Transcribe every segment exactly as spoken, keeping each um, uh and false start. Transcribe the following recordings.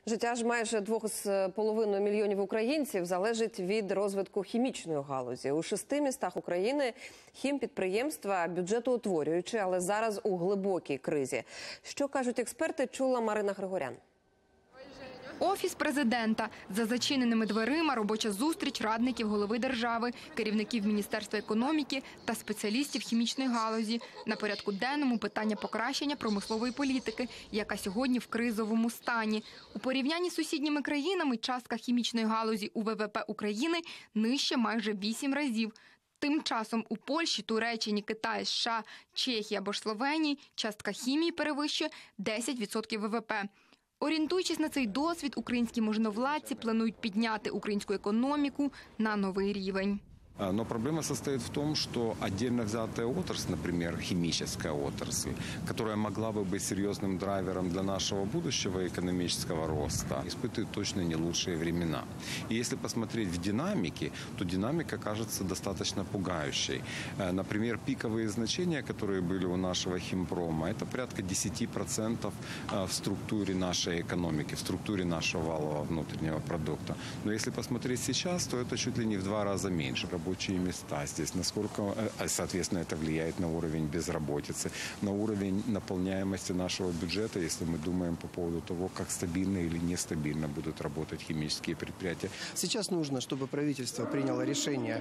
Життя ж майже двох з половиною мільйонів українців залежить від розвитку хімічної галузі. У шести містах України хімпідприємства бюджетоутворюючі, але зараз у глибокій кризі. Що кажуть експерти, чула Марина Григорян. Офіс президента. За зачиненими дверима робоча зустріч радників голови держави, керівників Міністерства економіки та спеціалістів хімічної галузі. На порядку денному питання покращення промислової політики, яка сьогодні в кризовому стані. У порівнянні з сусідніми країнами частка хімічної галузі у ВВП України нижче майже вісім разів. Тим часом у Польщі, Туреччині, Китаї, США, Чехії або ж Словенії частка хімії перевищує десять відсотків ВВП. Орієнтуючись на цей досвід, українські можновладці планують підняти українську економіку на новий рівень. Но проблема состоит в том, что отдельно взятая отрасль, например, химическая отрасль, которая могла бы быть серьезным драйвером для нашего будущего экономического роста, испытывает точно не лучшие времена. И если посмотреть в динамике, то динамика кажется достаточно пугающей. Например, пиковые значения, которые были у нашего химпрома, это порядка десять процентов в структуре нашей экономики, в структуре нашего валового внутреннего продукта. Но если посмотреть сейчас, то это чуть ли не в два раза меньше. Рабочие места здесь, насколько, соответственно, это влияет на уровень безработицы, на уровень наполняемости нашего бюджета, если мы думаем по поводу того, как стабильно или нестабильно будут работать химические предприятия. Сейчас нужно, чтобы правительство приняло решение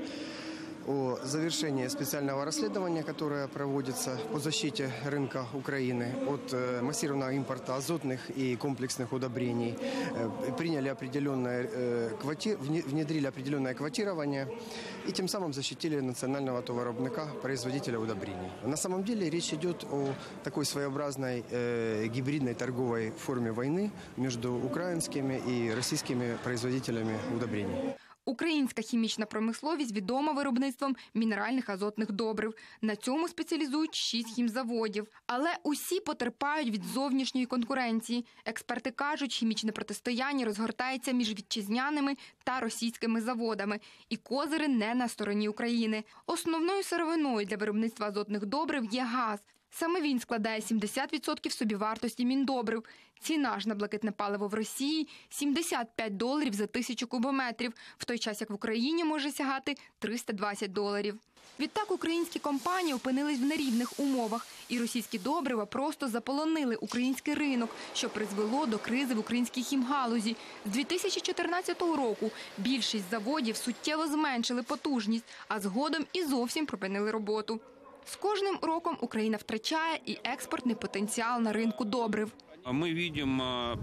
о завершении специального расследования, которое проводится по защите рынка Украины от массированного импорта азотных и комплексных удобрений. Приняли определенное, внедрили определенное квотирование и тем самым защитили национального товаровника, производителя удобрений. На самом деле речь идет о такой своеобразной гибридной торговой форме войны между украинскими и российскими производителями удобрений. Українська хімічна промисловість відома виробництвом мінеральних азотних добрив. На цьому спеціалізують шість хімзаводів. Але усі потерпають від зовнішньої конкуренції. Експерти кажуть, хімічне протистояння розгортається між вітчизняними та російськими заводами. І козири не на стороні України. Основною сировиною для виробництва азотних добрив є газ. Саме він складає сімдесят відсотків собівартості міндобрив. Ціна ж на блакитне паливо в Росії – сімдесят п'ять доларів за тисячу кубометрів, в той час як в Україні може сягати триста двадцять доларів. Відтак українські компанії опинились в нерівних умовах, і російські добрива просто заполонили український ринок, що призвело до кризи в українській хімгалузі. З дві тисячі чотирнадцятого року більшість заводів суттєво зменшили потужність, а згодом і зовсім припинили роботу. З кожним роком Україна втрачає і експортний потенціал на ринку добрив. Мы видим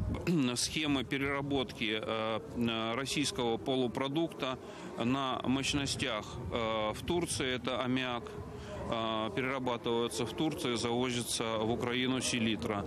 схемы переработки российского полупродукта на мощностях. В Турции это аммиак, перерабатывается в Турции, завозится в Украину селитра.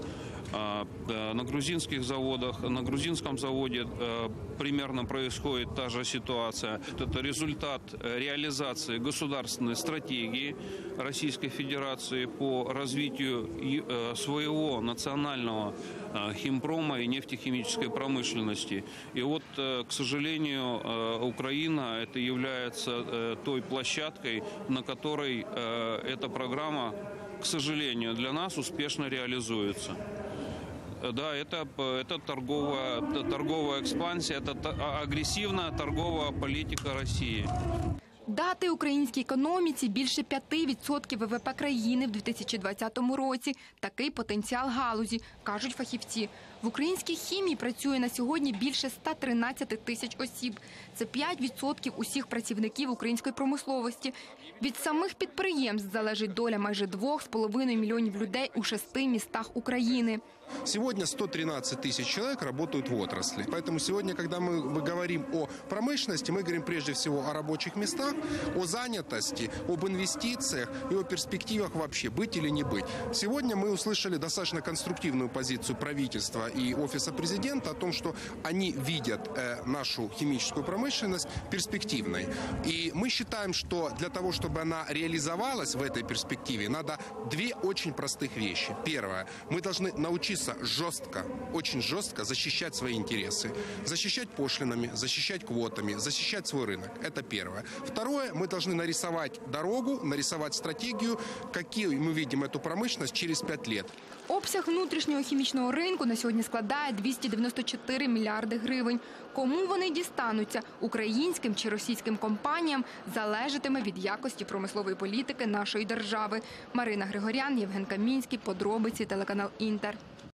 На грузинских заводах, на грузинском заводе примерно происходит та же ситуация. Это результат реализации государственной стратегии Российской Федерации по развитию своего национального химпрома и нефтехимической промышленности. И вот, к сожалению, Украина это является той площадкой, на которой эта программа, к сожалению, для нас успешно реализуется. Да, это, это торговая, торговая экспансия, это агрессивная торговая политика России. Дати українській економіці більше п'яти відсотків ВВП країни в дві тисячі двадцятому році. Такий потенціал галузі, кажуть фахівці. В українській хімії працює на сьогодні більше ста тринадцяти тисяч осіб. Це п'ять відсотків усіх працівників української промисловості. Від самих підприємств залежить доля майже двох з половиною мільйонів людей у шести містах України. Сегодня сто тринадцать тысяч человек работают в отрасли. Поэтому сегодня, когда мы говорим о промышленности, мы говорим прежде всего о рабочих местах, о занятости, об инвестициях и о перспективах вообще, быть или не быть. Сегодня мы услышали достаточно конструктивную позицию правительства и офиса президента о том, что они видят э, нашу химическую промышленность перспективной. И мы считаем, что для того, чтобы она реализовалась в этой перспективе, надо две очень простых вещи. Первое. Мы должны научиться жестко, очень жестко защищать свои интересы. Защищать пошлинами, защищать квотами, защищать свой рынок. Это первое. Второе, мы должны нарисовать дорогу, нарисовать стратегию, какие мы видим эту промышленность через пять лет. Обсяг внутрішнього хімічного ринку на сьогодні складає двісті дев'яносто чотири мільярди гривень. Кому вони дістануться – українським чи російським компаніям – залежатиме від якості промислової політики нашої держави. Марина Григорян, Євген Камінський, подробиці, телеканал «Інтер».